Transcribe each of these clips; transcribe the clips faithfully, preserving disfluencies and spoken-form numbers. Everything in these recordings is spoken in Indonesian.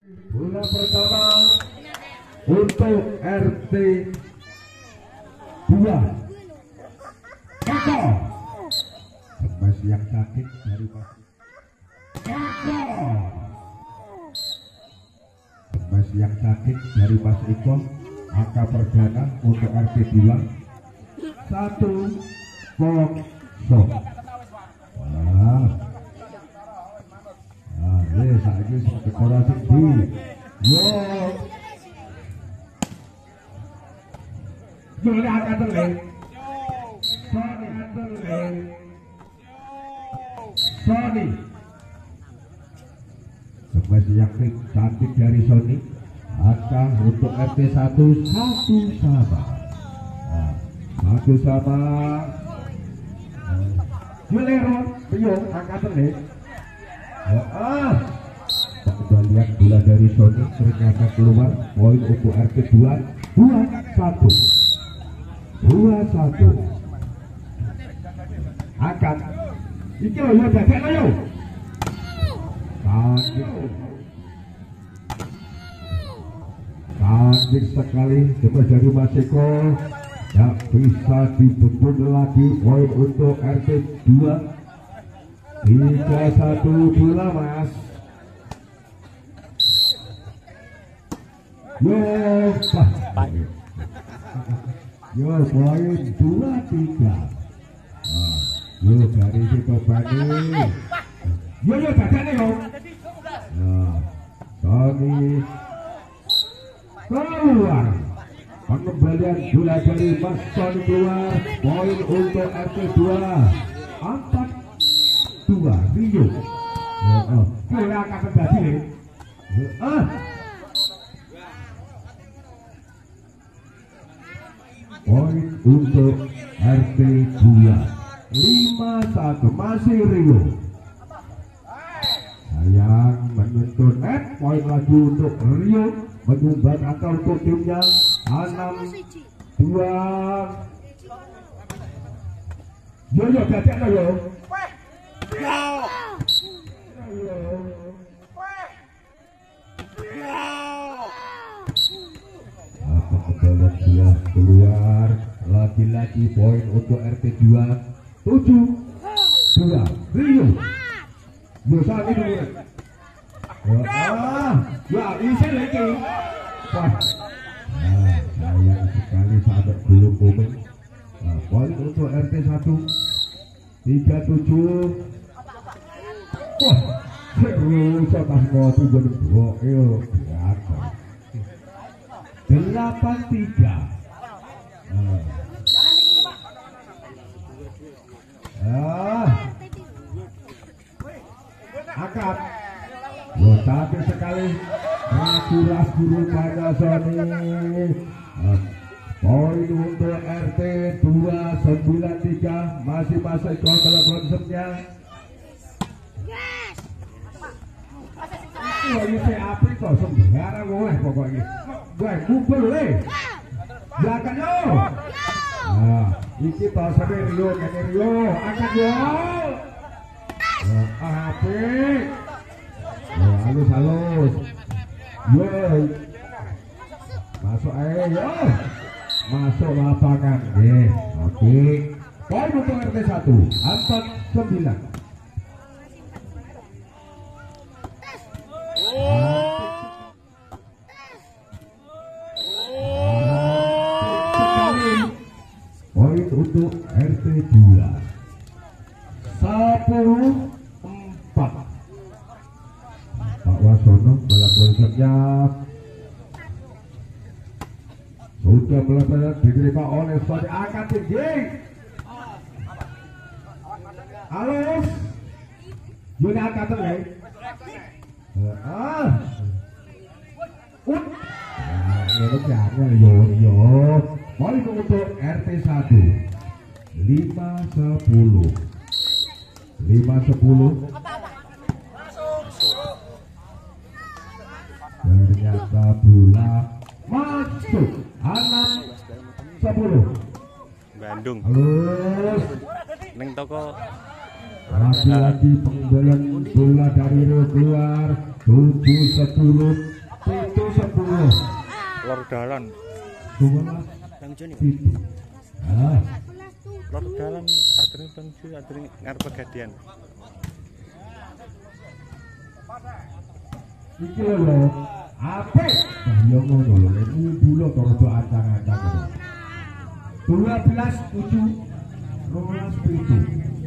Bola pertama untuk R T dua. Eko. Tembas yang sakit dari Mas Eko. Tembas yang sakit dari Mas Eko. Angka perdana untuk R T dua. Satu kosong. Wah. Nah, ini saja dekorasi di yo yo lihat akan terlihat Sony akan terlihat Sony sebagai yang cantik dari Sony. Angka untuk R T satu satu sama. Nah, satu sama Mulero Rio angka terlihat. Ah, kita lihat bola dari Sony ternyata keluar. Poin untuk R T dua dua satu dua satu. Akan iki loh ya dadek loh. Cantik cantik sekali coba dari Mas Eko. Ya bisa dibendung lagi. Poin untuk R T dua tiga satu bola Mas. Yo bah. Yo poin dua tiga. Nah, yo dari situ Bani. Yo yo dadane yo. Nah, Sony keluar. Pengembalian bola dari Mas Sony keluar. Poin untuk R T dua empat dua Rio. Oh, bola akan kembali. Ah. Poin untuk R T dua lima satu masih Rio. Sayang menyentuh net. Poin lagi untuk Rio menyumbat angka untuk timnya enam dua. Yo yo dadek lo yo. Apa kembali dia keluar lagi-lagi. Poin untuk R T dua tujuh dua Rio. Yo saat ini ah ya bisa lagi. Wah, nah, sayang sekali sampai belum komen. Nah, poin untuk R T satu tiga tujuh. Wah, seru sotas ngopi jadi boil berapa? Delapan tiga. Ah, akap. Wah, cantik sekali. Ragu-ragu rupanya Sony. Ah, poin untuk R T dua sembilan tiga masih masih kontrol konsepnya. Wah, ini api kok sembarang weh pokoknya. Weh, kubel weh. Belakang yo. Nah, iki toh sampai Rio, ini Rio, angkat yo. Wah, api. Wah, halus halus. Yo. Masuk aja yo. Masuk lapangan. Eh, oke. Poin untuk R T satu empat sembilan. Poin untuk R T dua sepuluh empat. Pak Wasono melakukan siap sudah melakukan diterima oleh Sony angkat tinggi. Halus Yuni angkat terlalu ah ut nah ini jangan yo yo. Poin untuk R T satu lima sepuluh lima sepuluh. Ternyata bola masuk enam sepuluh Bandung. Halus Neng toko lagi-lagi pengembalian bola dari Rio keluar. tujuh sepuluh itu sepuluh lor dalan sebelas itu ah lor dalan sadurunge penju sadurunge ngarep pegadian iki lho apik yo ngono lho iki dulu rada ancang-ancang dua belas tujuh dua belas tujuh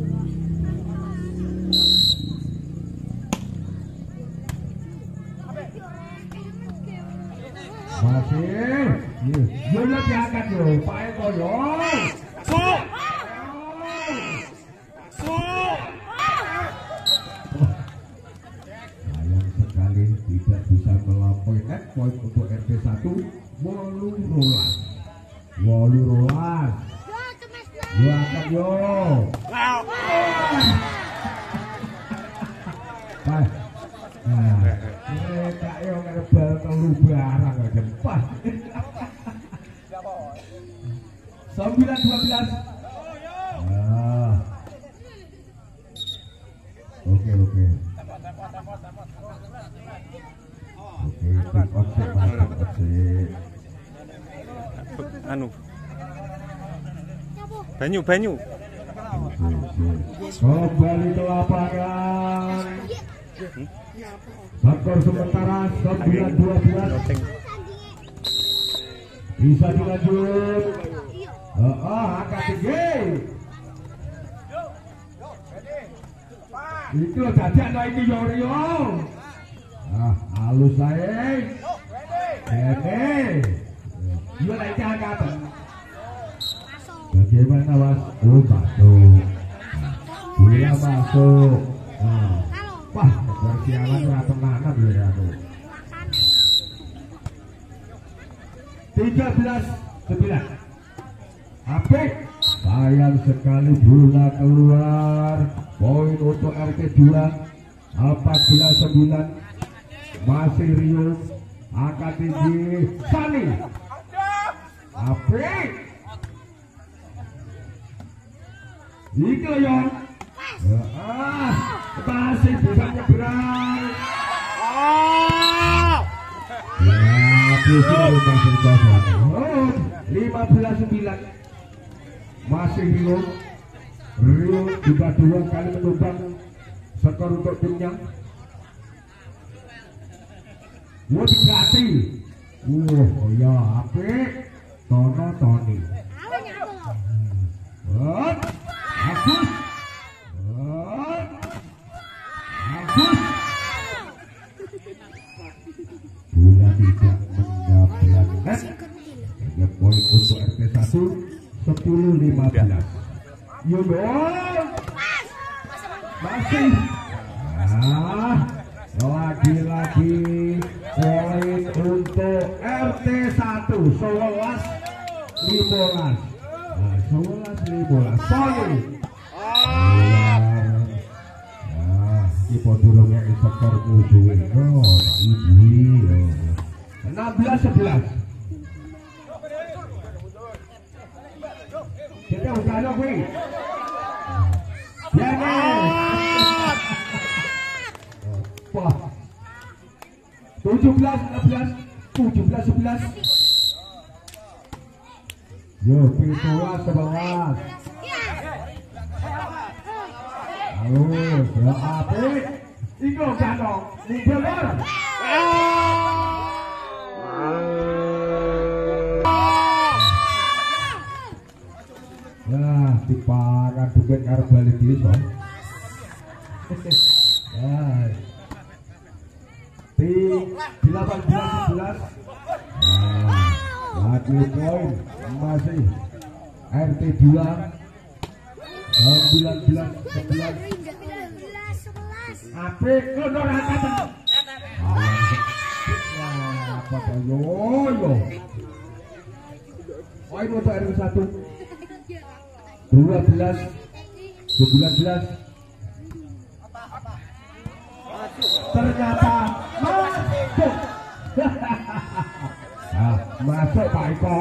masih yo yo diangkat lho Pak Eko yo sok sok sayang sekali tidak bisa melampaui net point untuk R T satu wolu rolas wolu rolas yo angkat yo Pak nah mereka yang ngerebal telu barang aja pas sembilan dua belas nah oke oke oke quick objek mantap objek anu banyu banyu kembali ke lapangan skor sementara sembilan dua belas bisa dilanjut oh, oh angkat tinggi itu jajak no ini Yorio ah halus saya ini yuk naik angkat bagaimana was oh masuk bola masuk nah. Wah, bersialan atau mana dulu ya tuh. tiga belas sembilan. Apik. Sayang sekali bola keluar. Poin untuk R T dua. empat belas sembilan. Masih Rio. Angkat tinggi. Sani. Apik. Itu ya. Ah, masih bisa nyebrang. Ah, ya, oh, lima belas sembilan. Masih Rio. Rio juga dua kali menyumbang skor untuk timnya. Wah, diganti. Oh, ya, apik. Tono Tony. Oh, Agus. Bola tidak mendapatkan net. Hanya poin untuk R T satu sepuluh lima belas. Yudol masih ah lagi-lagi poin untuk R T satu sebelas lima belas. Nah, sebelas lima belas poin. Ipo durungnya skor musuh no ibu enam belas sebelas kita udah ada gue ya wah tujuh belas enam belas tujuh belas sebelas yo pintuan sebelas halus ya apik iku jano mundur nah dipangan duit karo balik desa ya di delapan belas sebelas nah lagi poin masih R T dua sembilan belas sebelas apik kendor angkatan apa yo yo poin untuk R T satu dua belas sembilan belas ternyata masuk nah, masuk Pak Eko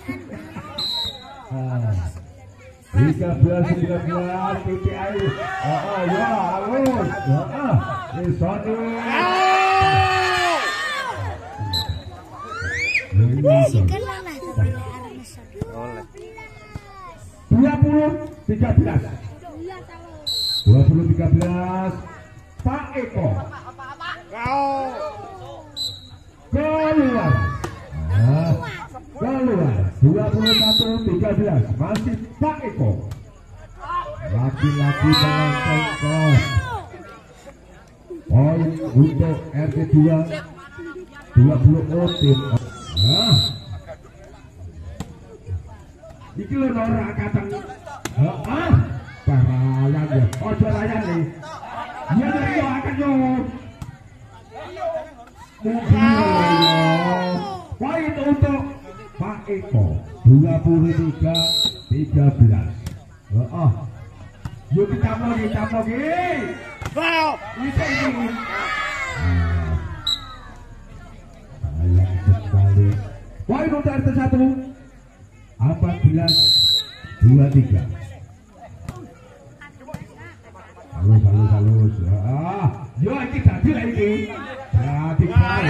tiga belas sembilan belas T P I oh, oh ya halus oh, oh. Isoni Whistle. dua puluh tiga belas. dua puluh tiga belas. Pak Eko. Keluar. Nah, keluar. dua puluh satu tiga belas. Masih Pak Eko. Laki-laki dengan kos. Poin untuk R T dua. dua puluh tim. Nah. Iki lho ora kateng. Heeh. Parayan ya. Ojo layan nih. Ya dari akan yo. Poin untuk Pak Eko. dua puluh tiga tiga belas. Heeh. Yuk kita mau kita mau gini. Wow. Ini ini. Sayang sekali. Poin untuk R T satu. empat belas dua puluh tiga. Halus halus halus. Ah, yo iki dadi lagi. Dadi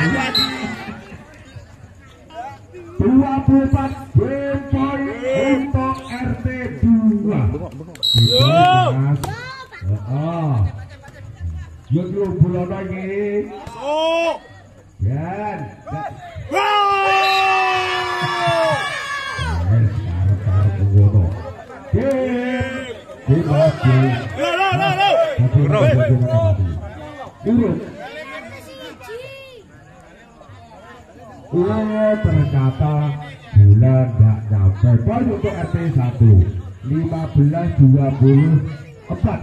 dua puluh empat poin untuk R T dua. Yo. Heeh. Yo yo bulan iki. Oh. Yan. Oh, ternyata bulan tidak nyampe. Poin untuk R T satu lima belas dua puluh empat.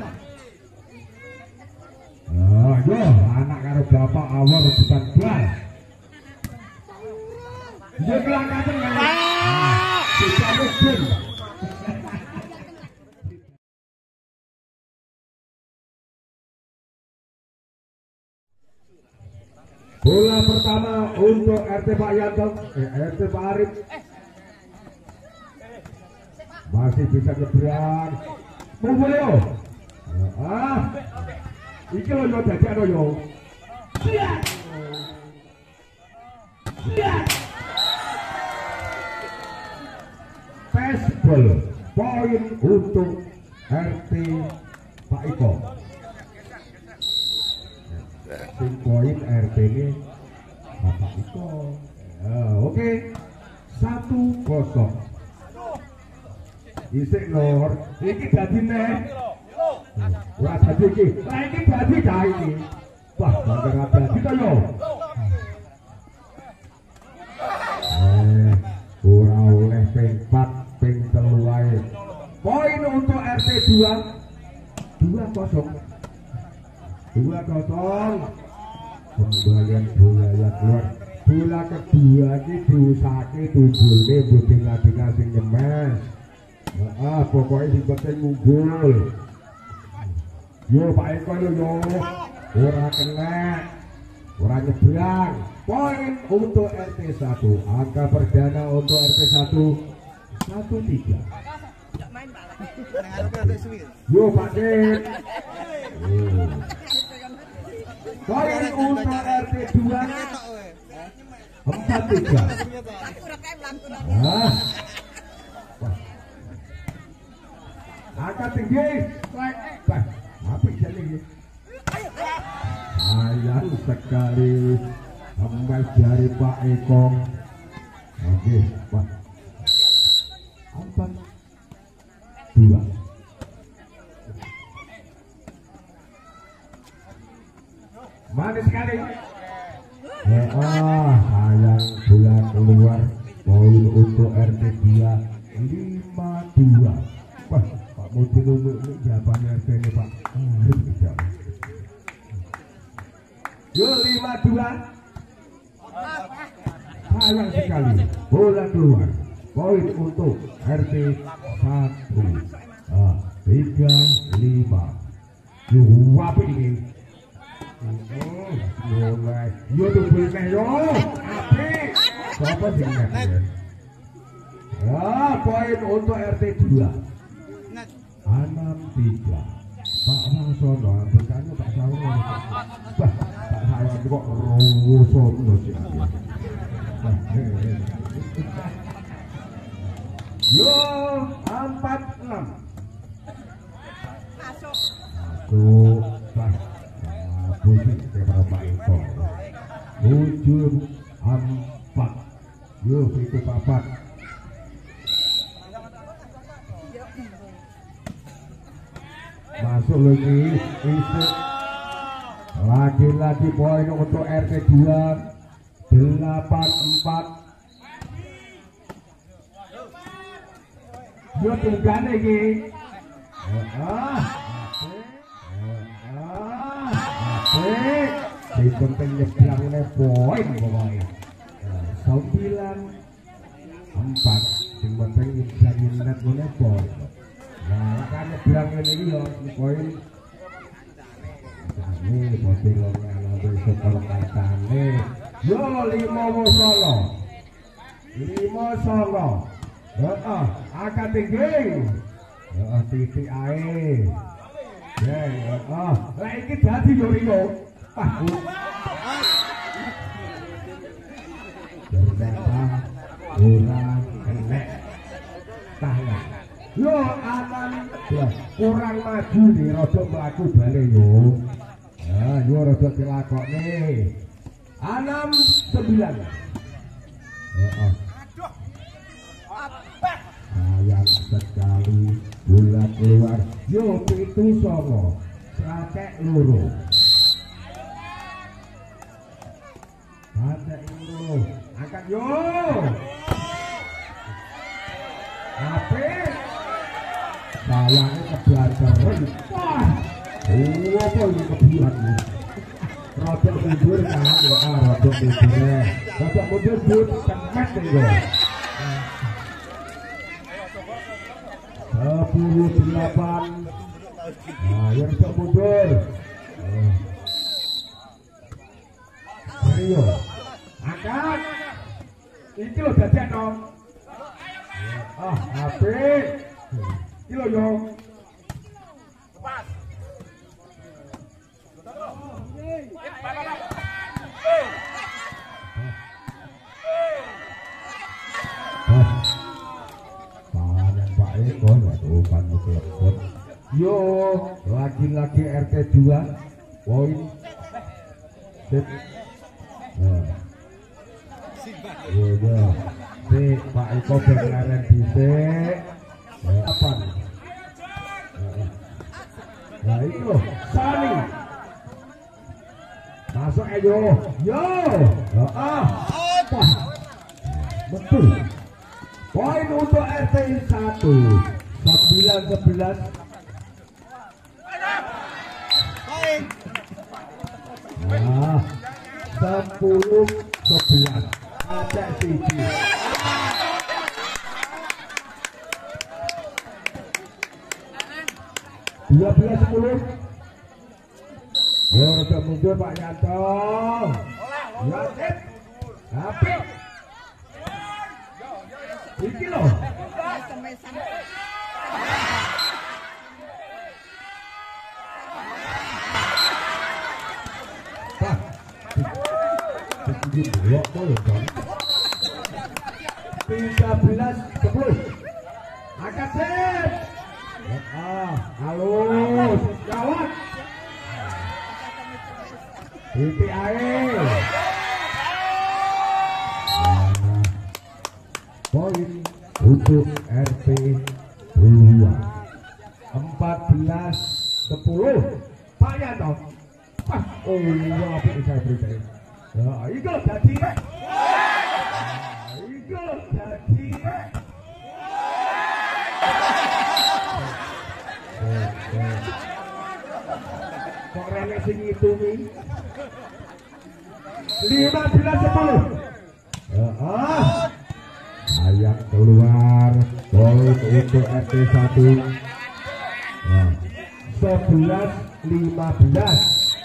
Oh, yo anak karo bapak awal rebutan bal. Dia kelangkaan dengan bisa mesin. Bola pertama untuk R T Pak Yanto, eh, R T Pak Arif. Masih bisa nyebrang. Monggo yo. Ah. Iki lho yo dadi ano yo. Siap. Siap. Baseball. Poin untuk R T Pak Iko. Sing poin R T ini Bapak Iko. Ya, oke. Okay. Satu kosong. Isik lor. Iki dadi nek. Ora dadi iki. Lah iki dadi ta iki. Wah, ora dadi to yo. Eh, ora oleh ping empat, ping telu wae. Poin untuk R T dua. dua kosong. dua kosong. Kembalian bola yang keluar. Bola kedua ini diusake tujuhnya buding-lading sing nyemes. Ah, pokoknya di penting unggul. Yo Pak Eko yo, ora kena, ora nyebrang. Poin untuk R T satu. Angka perdana untuk R T satu satu tiga. Yo Pak Dik. Poin untuk R T dua empat tiga. Ah. Angkat tinggi. Baik. Apa ini? Sayang sekali emas dari Pak Eko. Oke, Pak. Empat dua. Manis sekali. Oh, sayang bola keluar. Poin untuk R T dua lima dua. Wah, Pak Mudin untuk ini jawabannya R T ini Pak. Yo lima dua. Sayang sekali bola keluar. Poin untuk R T satu. Ah, tiga lima. Yo apa ini? Oh, mulai. Yo tuh boleh yo. Api. Siapa sih ini? Ah, poin untuk R T dua. enam tiga. Pak Masono, bertanya Pak Sawono. Pak Sawono kok rusuh terus ya. Yo empat enam. Masuk. Masuk pas pusing ke berapa ekor. Tujuh empat. Yo itu papat. Masuk lagi isi. Lagi-lagi poin untuk R T dua delapan empat. Yo tinggal lagi. Ah, ah, asik. Di penting nyebrangnya poin pokoknya. Sembilan empat. Di penting nyebrangnya poin. Nah, kan nyebrang ini yo poin. Ini botilongnya nanti sekolah katane. Yo lima solo, lima solo. Heeh, angkat tinggi. Heeh, titik ae. Ya, heeh. Lah iki dadi yo Rio. Ah. Ternyata kurang enek. Tahan. Yo akan kurang maju nih, rada mlaku balik yo. Nah, yo rada dilakokne. enam sembilan. Heeh. Sayang sekali bola keluar. Yo pitu songo. Sratek loro. Sratek loro. Angkat yo. Apik. Sayangnya kebelar keren. Wah. Oh, apa ini kebelar ini? Rodok mundur kan? Ah, rodok mundur. Rodok mundur but kemet ini. Sepuluh delapan. Nah, yang rodok mundur. Ayo, angkat. Ini lo jajan dong. Ah, apik. Ini lo yo. Pas. Yo, lagi-lagi R T dua poin. Sip. Nah. Yo, yo. Sip, Pak Eko berlaren dhisik. Apa? Nah, itu Sani. Masuk ayo. Yo. Ah. Wah. Betul. Poin untuk R T satu. sembilan sebelas. Nah, sepuluh sebelas. Ada siji. dua belas sepuluh. Yo, sudah mundur Pak Yanto. Yatip. Apik. Iki loh. Pak. tiga belas sepuluh. Angkat set. Ah, halus, gawat. Titik air. Poin untuk R P dua. empat belas sepuluh. Pak Yanto. Ah, oh iya, apa saya beri. Ya, itu jadi. Itu jadi. Kok rene sing ngitungi? lima belas sepuluh. Heeh. Ayam keluar. Poin untuk R T satu. Nah, sebelas lima belas.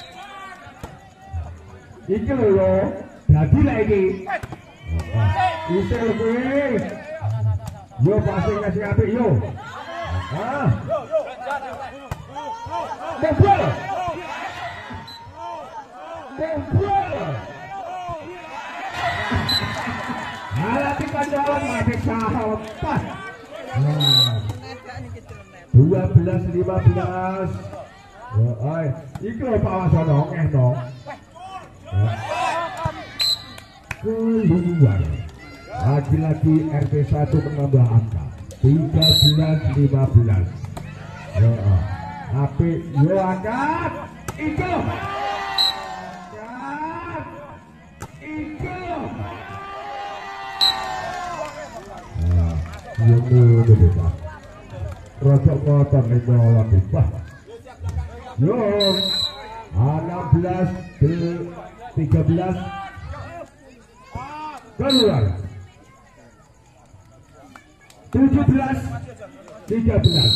Iki lho, dadi lagi. Isil kuwi. Yo pasti ngasih apik yo. Ah. Bebol. Bebol. Halati kandalan mati sahabat. dua belas lima belas. Oh, iki lho Pak Wasono ngeh dong. Keluar. Lagi-lagi R T satu menambah angka tiga belas lima belas. Heeh. Apik yo angkat. Iku. Angkat. Iku. Nah, yo ngono lho. Rojok motor ning bola bebas. Yo, enam belas ke tiga belas. Keluar. tujuh belas tiga belas.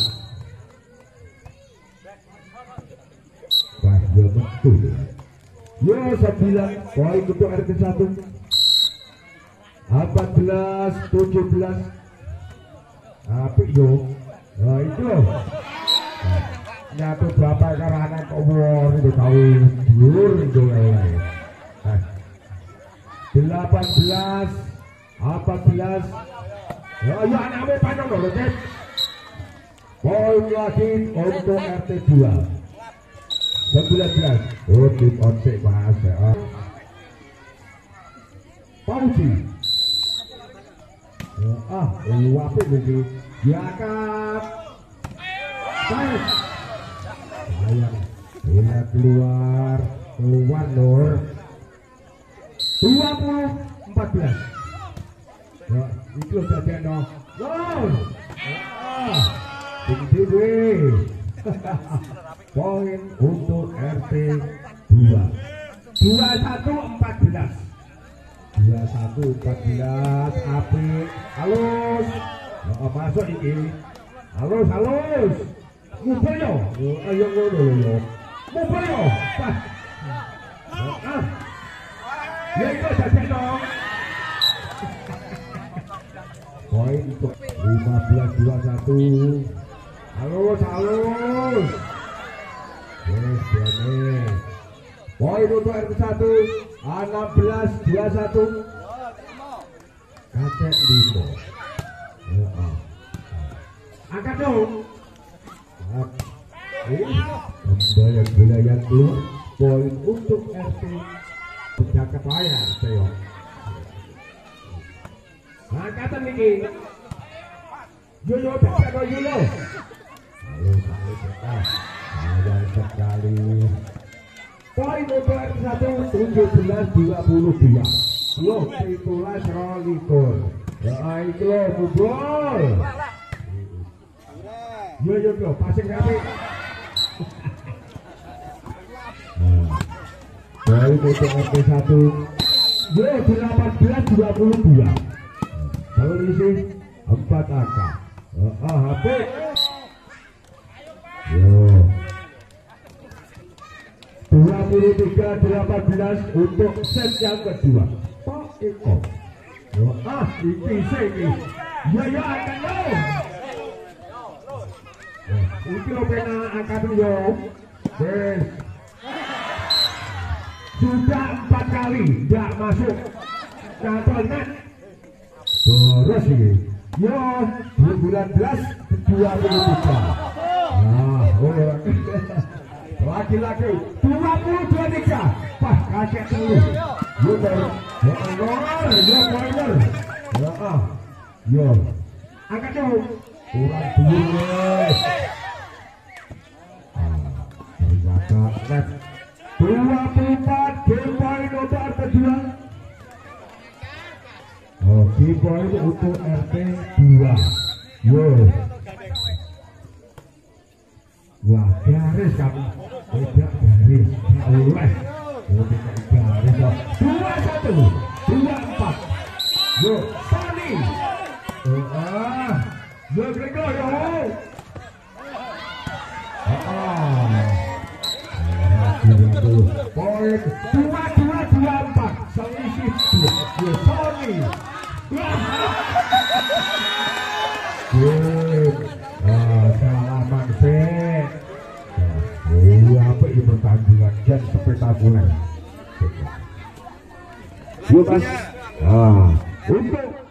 Wah, yo betul. Yo sembilan poin untuk R T satu. empat belas tujuh belas. Apik yo. Nah itu loh. Nyatu bapak karena kok war itu tahu diur itu lain. delapan belas empat belas. Ya ya anakmu panjang loh Cep. Poin lagi untuk R T dua. sembilan belas. Oh tim onsek mas ya. Pauci. Ah, apa ini? Diangkat. Baik. Sayang. Bola keluar. Keluar Nur. dua puluh empat belas. Ya, itu saja no. Gol. Ah. Tinggi. Poin untuk R T dua. dua puluh satu empat belas. dua puluh satu empat belas. Apik. Halus. Oh, masuk ini. Halus, halus. Mubel yo. Ayo ngono yo. Mubel yo. Pas. Ah. Ya itu saja dong. Poin untuk lima belas dua puluh satu. Halus, halus. Yes, yes. Poin untuk R T satu. enam belas dua puluh satu. Kakek lima. Angkat dong. Kembali wilayah keluar. Poin untuk R T Jaket layar Teo. Angkatan ini. Yoyo Teo Yoyo. Halo sekali kita. Sayang sekali. Poin untuk R T satu tujuh belas dua puluh dua. Loh itulah serolikur. Ya itu loh bubol. Yo yo yo passing rapi. Poin untuk R T satu. Yo delapan belas dua puluh dua. Kalau isi empat angka. Ah H P. Yo. dua puluh tiga delapan belas untuk set yang kedua. Pak Eko. Yo ah iki sini. Yo yo akan yo. Iki lo pena angkat yo. Yes. Sudah empat kali tidak masuk. Contohnya terus ini. Yo bulan belas dua puluh tiga. Nah, oh. Laki-laki dua puluh dua tiga. Pas kakek dulu. Yo baru. Yo yo poiner. Yo ah. Yo. Angkat dulu. Kurang dulu. Ternyata net dua puluh empat game point untuk R T dua. Oh, game point untuk R T dua. Yo. Wah, garis kami. Tidak garis. Oleh. Oh, tidak garis. dua satu. dua empat. Yo, Tony. Oh, ah. Yo, Gregor, yo. Ah. Poin dua dua dua empat. Selisih dua. Tony. Salaman sih. Oh, apa ini pertandingan dan spektakuler. Yuk mas. Ah, untuk